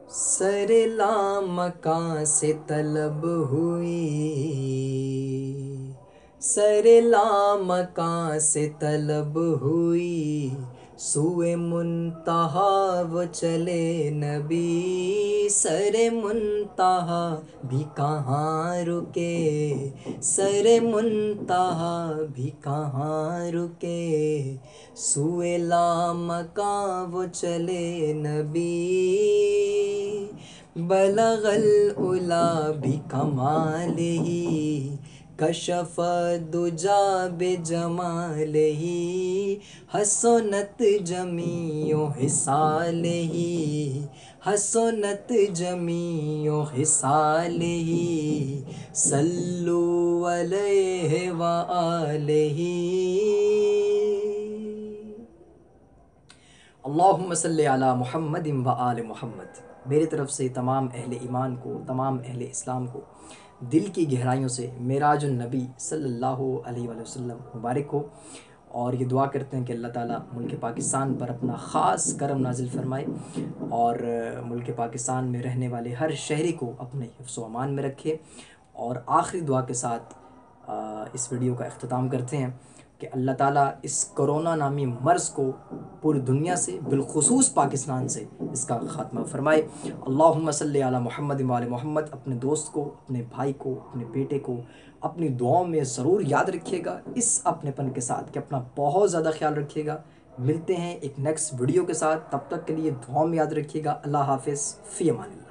سر لامکاں سے طلب ہوئی، سر لامکاں سے طلب ہوئی، سوئے منتہا وہ چلے نبی، سر منتہا بھی کہاں رکے، سر منتہا بھی کہاں رکے، سوئے لامکاں وہ چلے نبی، بلغ العلا بکمالہ، کشف الدجا بجمالہ، حسنت جمیع خصالہ، حسنت جمیع خصالہ، صلو علیہ وآلہ۔ اللہم صلی علی محمد و آل محمد۔ میری طرف سے تمام اہل ایمان کو، تمام اہل اسلام کو دل کی گہرائیوں سے معراج النبی صلی اللہ علیہ وآلہ وسلم مبارک ہو، اور یہ دعا کرتے ہیں کہ اللہ تعالیٰ ملک پاکستان پر اپنا خاص کرم نازل فرمائے، اور ملک پاکستان میں رہنے والے ہر شہری کو اپنے حفظ و امان میں رکھے۔ اور آخری دعا کے ساتھ اس ویڈیو کا اختتام کرتے ہیں کہ اللہ تعالیٰ اس کرونا نامی مرض کو پوری دنیا سے، بالخصوص پاکستان سے، اس کا خاتمہ فرمائے۔ اللہم صلی علی محمد و آل محمد۔ اپنے دوست کو، اپنے بھائی کو، اپنے بیٹے کو اپنی دعاؤں میں ضرور یاد رکھیے گا، اس اپنے پن کے ساتھ کہ اپنا بہت زیادہ خیال رکھیے گا۔ ملتے ہیں ایک نیکسٹ ویڈیو کے ساتھ، تب تک کے لیے دعاؤں میں یاد رکھیے گا۔ اللہ حافظ، فی امان اللہ۔